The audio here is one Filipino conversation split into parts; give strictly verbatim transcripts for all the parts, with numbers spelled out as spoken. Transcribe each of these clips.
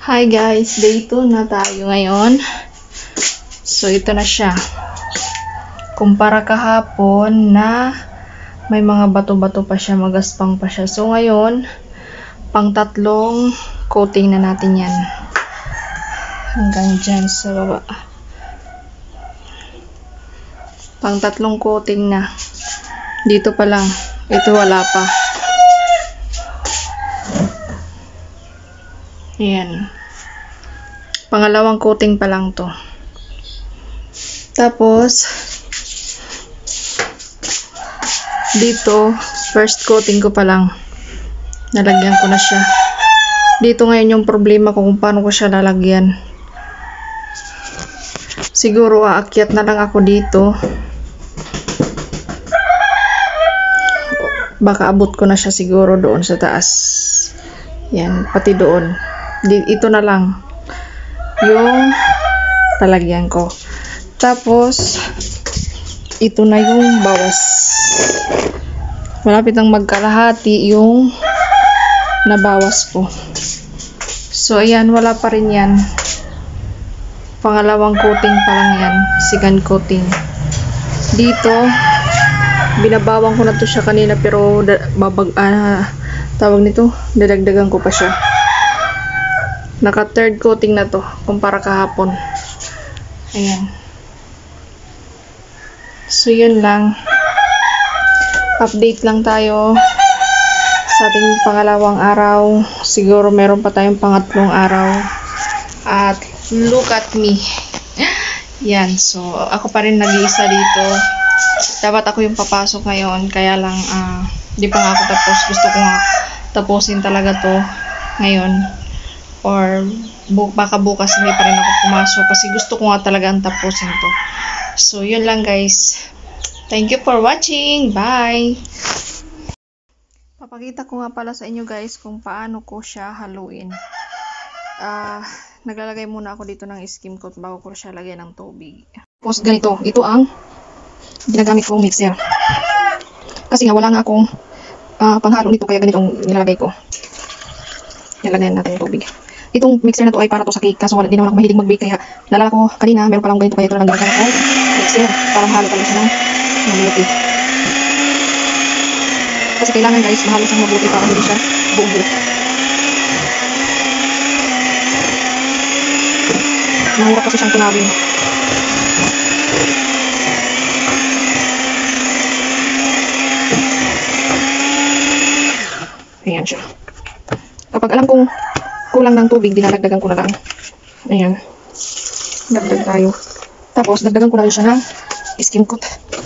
Hi guys, day two na tayo ngayon. So ito na siya. Kumpara kahapon na may mga bato-bato pa siya, magaspang pa siya. So ngayon, pang tatlong coating na natin yan. Hanggang dyan sa baba. Pang tatlong coating na. Dito pa lang. Ito wala pa. Ayan. Pangalawang coating pa lang to. Tapos, dito, first coating ko pa lang. Nalagyan ko na siya. Dito ngayon yung problema ko kung paano ko siya lalagyan. Siguro aakyat na lang ako dito. Baka abot ko na siya siguro doon sa taas. Yan, pati doon. Ito na lang yung talagyan ko. Tapos ito na yung bawas. Malapit ang magkalahati yung nabawas ko. So ayan, wala pa rin yan. Pangalawang coating pa lang yan. Second coating. Dito binabawang ko na to siya kanina, pero babag ah, tawag nito, dadagdagan ko pa siya. Naka third coating na to kumpara kahapon. Ayan. So yun lang, update lang tayo sa ating pangalawang araw. Siguro meron pa tayong pangatlong araw. At look at me. Yan, so ako pa rin nag-iisa dito. Dapat ako yung papasok ngayon, kaya lang uh, di pa nga ako tapos. Gusto ko nga tapusin talaga to ngayon, or bu baka bukas hindi pa rin ako pumasok kasi gusto ko nga talaga ang tapusin to. So yun lang guys, thank you for watching, bye. Papakita ko nga pala sa inyo guys kung paano ko siya haluin. Uh, naglalagay muna ako dito ng skim coat bago ko siya lagyan ng tubig. Tapos ganito, ito ang ginagamit kong mixer. Kasi nga wala nga akong uh, panghalo nito, kaya ganitong nilalagay ko. Nilagyan natin yung tubig. Itong mixer na to ay para to sa cake, kaso wala din naman ako mahilig mag-bake, kaya nalala ko kanina meron palang ganito, kaya ito lang gagawin ko mixer para mahalo pala siya ng mabuti. Kasi kailangan guys mahalo siyang mabuti para hindi siya buo-buo. Mahirap kasi siyang tunawin. Ayan siya. Kapag alam kong kulang ng tubig, dinadagdagan ko na lang. Ayan. Dagdag tayo. Tapos, dagdagan ko na rin siya ng skim coat.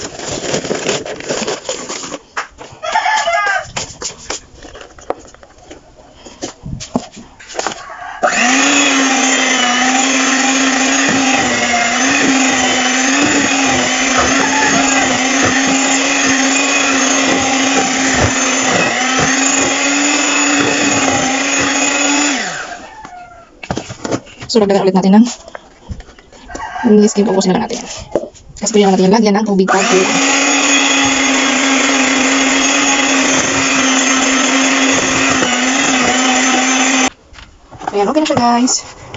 So, dagdagan ulit natin ng skim coat. Ubusin na lang natin yan. Kasi pwede natin yung lagyan ng tubig pa. Ayan, okay na siya guys.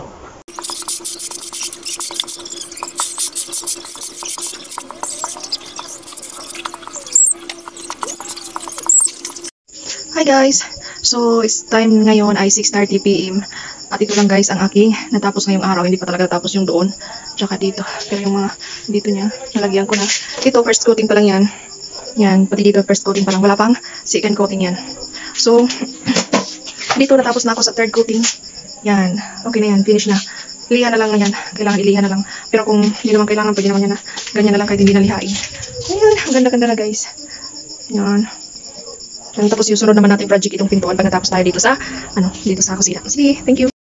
Hi guys! So, it's time ngayon ay six thirty p m At ito lang guys ang aking natapos ngayong araw. Hindi pa talaga natapos yung doon, tsaka dito. Pero yung mga dito niya, nalagyan ko na. Ito, first coating pa lang yan. Yan, pati dito first coating pa lang. Wala pang second coating yan. So, dito natapos na ako sa third coating. Yan, okay na yan, finish na. Liha na lang na yan. Kailangan iliha na lang. Pero kung hindi naman kailangan, pwede naman yan na ganyan na lang kahit hindi nalihain. Ayan, ang ganda-ganda na guys. Yan. Tapos yung sunod naman natin project itong pintuan pag natapos tayo dito sa, ano, dito sa kusina. Sige, thank you.